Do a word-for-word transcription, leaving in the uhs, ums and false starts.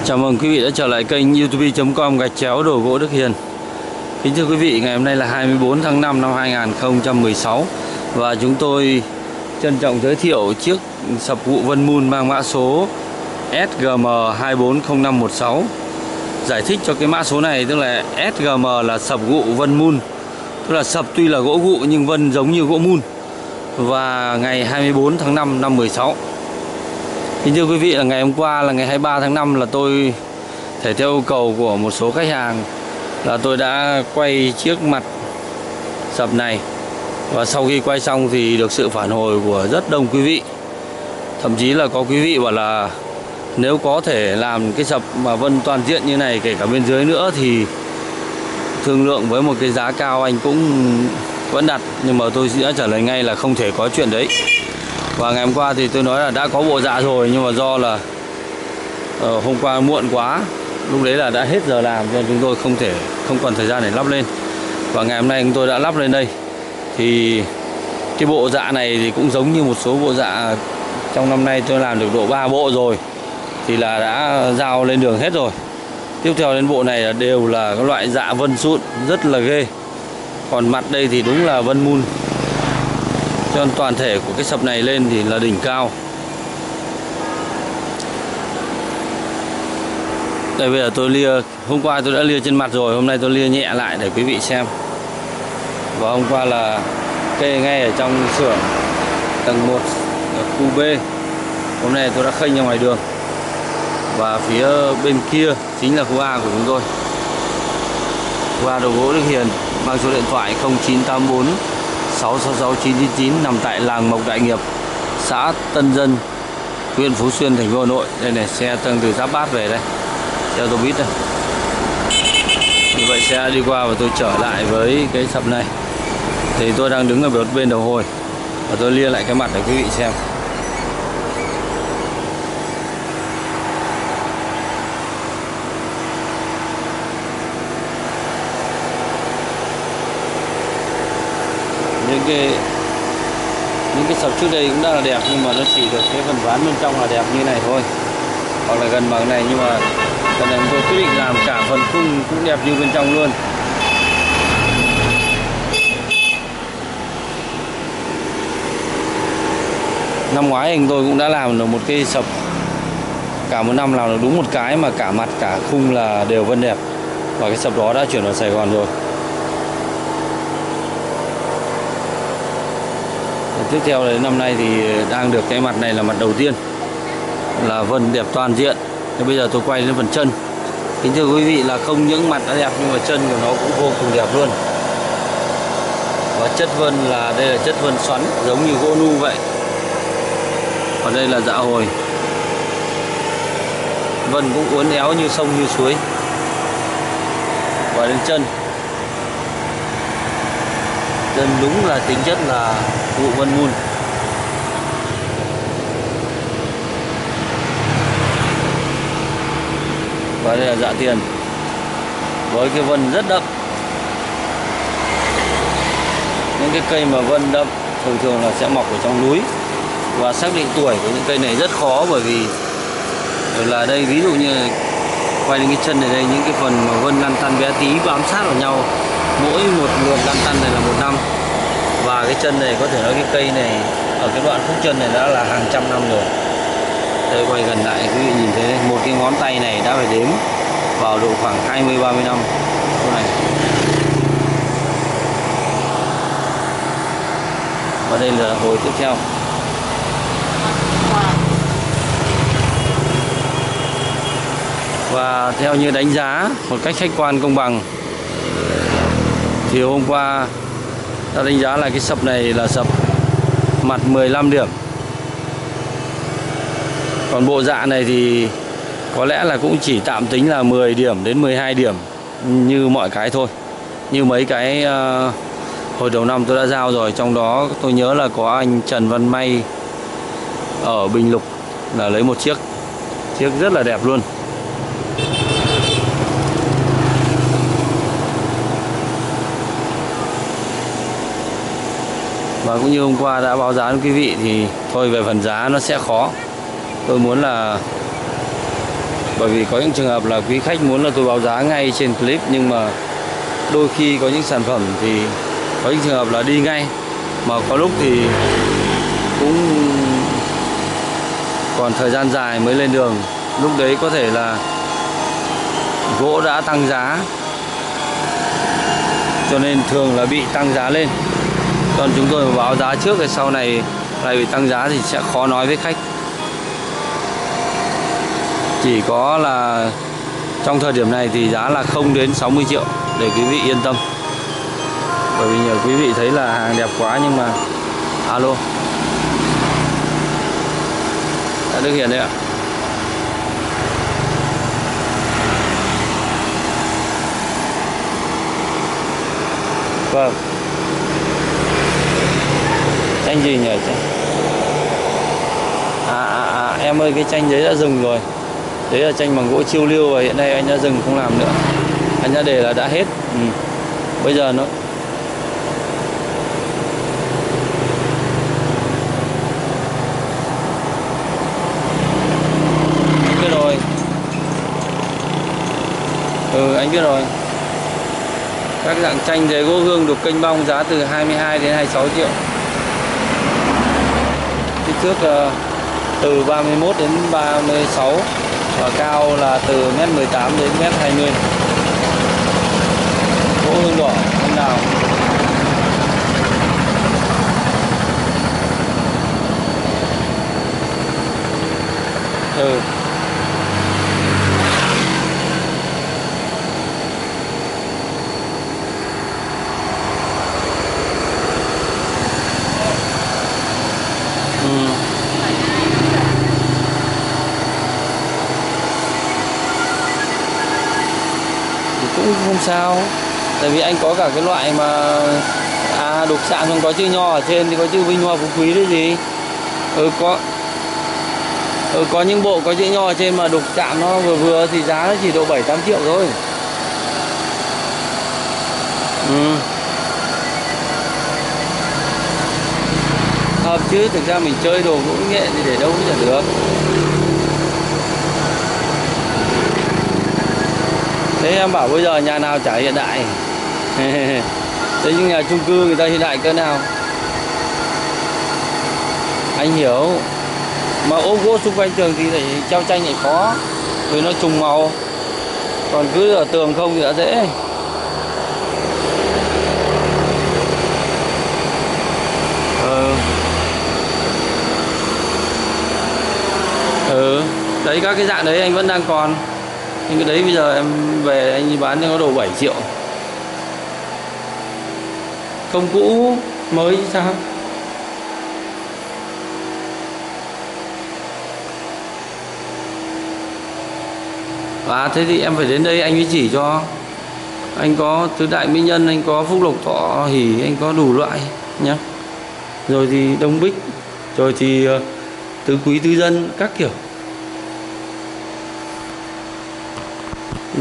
Chào mừng quý vị đã trở lại kênh youtube chấm com gạch chéo đồ gỗ Đức Hiền. Kính thưa quý vị, ngày hôm nay là hai mươi bốn tháng năm năm hai nghìn không trăm mười sáu và chúng tôi trân trọng giới thiệu chiếc sập gụ Vân Moon mang mã số S G M hai bốn không năm một sáu. Giải thích cho cái mã số này, tức là S G M là sập gụ Vân Moon, tức là sập tuy là gỗ gụ nhưng vân giống như gỗ moon. Và ngày hai mươi bốn tháng năm năm mười sáu. Kính thưa quý vị, là ngày hôm qua là ngày hai mươi ba tháng năm là tôi thể theo yêu cầu của một số khách hàng là tôi đã quay chiếc mặt sập này. Và sau khi quay xong thì được sự phản hồi của rất đông quý vị. Thậm chí là có quý vị bảo là nếu có thể làm cái sập mà vân toàn diện như này kể cả bên dưới nữa thì thương lượng với một cái giá cao anh cũng vẫn đặt. Nhưng mà tôi đã trả lời ngay là không thể có chuyện đấy. Và ngày hôm qua thì tôi nói là đã có bộ dạ rồi, nhưng mà do là uh, hôm qua muộn quá, lúc đấy là đã hết giờ làm cho chúng tôi không thể không còn thời gian để lắp lên. Và ngày hôm nay chúng tôi đã lắp lên đây. Thì cái bộ dạ này thì cũng giống như một số bộ dạ trong năm nay tôi làm được độ ba bộ rồi, thì là đã giao lên đường hết rồi. Tiếp theo đến bộ này là đều là các loại dạ vân sụn rất là ghê. Còn mặt đây thì đúng là vân moon. Cho nên toàn thể của cái sập này lên thì là đỉnh cao. Đây bây giờ tôi lia, hôm qua tôi đã lia trên mặt rồi, hôm nay tôi lia nhẹ lại để quý vị xem. Và hôm qua là kê ngay ở trong xưởng tầng một ở khu B. Hôm nay tôi đã khênh ra ngoài đường. Và phía bên kia chính là khu A của chúng tôi. Khu A đồ gỗ Đức Hiền, mang số điện thoại không chín tám bốn sáu sáu sáu chín chín chín, nằm tại làng Mộc Đại Nghiệp, xã Tân Dân, huyện Phú Xuyên, thành phố Hà Nội. Đây này, xe tăng từ Giáp Bát về đây, xe ô tô buýt đây. Như vậy xe đi qua và tôi trở lại với cái sập này. Thì tôi đang đứng ở bên đầu hồi và tôi lia lại cái mặt để quý vị xem. Những cái những cái sập trước đây cũng đã là đẹp, nhưng mà nó chỉ được cái phần ván bên trong là đẹp như này thôi, hoặc là gần bằng này. Nhưng mà lần này tôi quyết định làm cả phần khung cũng đẹp như bên trong luôn. Năm ngoái anh tôi cũng đã làm được một cái sập, cả một năm làm được đúng một cái mà cả mặt cả khung là đều vân đẹp. Và cái sập đó đã chuyển vào Sài Gòn rồi. Tiếp theo đến năm nay thì đang được cái mặt này là mặt đầu tiên là vân đẹp toàn diện. Thế bây giờ tôi quay đến phần chân. Kính thưa quý vị, là không những mặt đã đẹp nhưng mà chân của nó cũng vô cùng đẹp luôn. Và chất vân là đây là chất vân xoắn giống như gỗ nu vậy. Còn đây là dạ hồi, vân cũng uốn éo như sông như suối. Và đến chân, chân đúng là tính chất là gụ vân moon. Và đây là dạ tiền với cái vân rất đậm. Những cái cây mà vân đậm thường thường là sẽ mọc ở trong núi. Và xác định tuổi của những cây này rất khó, bởi vì là đây ví dụ như quay đến cái chân này đây, những cái phần mà vân lăn tăn bé tí bám sát vào nhau, mỗi một lượt lăn tăn này là một năm. Và cái chân này có thể nói cái cây này ở cái đoạn khúc chân này đã là hàng trăm năm rồi. Đây quay gần lại quý vị nhìn thấy đây, một cái ngón tay này đã phải đếm vào độ khoảng hai mươi ba mươi năm này. Và đây là hồi tiếp theo. Và theo như đánh giá một cách khách quan công bằng thì hôm qua ta đánh giá là cái sập này là sập mặt mười lăm điểm. Còn bộ dạ này thì có lẽ là cũng chỉ tạm tính là mười điểm đến mười hai điểm như mọi cái thôi. Như mấy cái uh, hồi đầu năm tôi đã giao rồi. Trong đó tôi nhớ là có anh Trần Văn May ở Bình Lục là lấy một chiếc Chiếc rất là đẹp luôn. Và cũng như hôm qua đã báo giá với quý vị thì thôi về phần giá nó sẽ khó. Tôi muốn là Bởi vì có những trường hợp là quý khách muốn là tôi báo giá ngay trên clip, nhưng mà đôi khi có những sản phẩm thì có những trường hợp là đi ngay, mà có lúc thì cũng còn thời gian dài mới lên đường. Lúc đấy có thể là gỗ đã tăng giá, cho nên thường là bị tăng giá lên. Còn chúng tôi mà báo giá trước thì sau này lại bị tăng giá thì sẽ khó nói với khách. Chỉ có là trong thời điểm này thì giá là không đến sáu mươi triệu để quý vị yên tâm. Bởi vì nhiều quý vị thấy là hàng đẹp quá nhưng mà alo, đã Đức Hiền đấy ạ. Vâng. Tranh gì nhỉ? À, à, à em ơi, cái tranh đấy đã dừng rồi. Đấy là tranh bằng gỗ chiêu liêu, và hiện nay anh đã dừng không làm nữa. Anh đã để là đã hết. Ừ. Bây giờ nó anh biết rồi. Ừ, anh biết rồi. Các dạng tranh giấy gỗ hương đục kênh bong giá từ hai mươi hai đến hai mươi sáu triệu. Kích thước uh, từ ba mươi mốt đến ba mươi sáu, và cao là từ mét mười tám đến mét hai mươi. Gỗ hương đỏ hôm nào. Ừ. Ừ. Cũng không sao, tại vì anh có cả cái loại mà à đục chạm không có chữ nho ở trên thì có chữ Vinh Hoa Phú Quý đấy gì. Ừ có ừ, có những bộ có chữ nho ở trên mà đục chạm nó vừa vừa thì giá nó chỉ độ bảy tám triệu thôi. Ừ. Hợp chứ, thực ra mình chơi đồ gỗ nghệ thì để đâu cũng chả được. Thế em bảo bây giờ nhà nào chả hiện đại. Thế nhưng nhà chung cư người ta hiện đại cỡ nào? Anh hiểu. Mà ốp gỗ xung quanh tường thì lại treo tranh lại khó, vì nó trùng màu. Còn cứ ở tường không thì đã dễ. Ừ. Ừ. Đấy, các cái dạng đấy anh vẫn đang còn. Nhưng cái đấy bây giờ em về anh bán cho nó đồ bảy triệu. Không cũ, mới chứ sao. À thế thì em phải đến đây anh mới chỉ cho. Anh có tứ đại mỹ nhân, anh có phúc lộc thọ hỷ, anh có đủ loại nhá. Rồi thì đông bích, rồi thì tứ quý tứ dân các kiểu.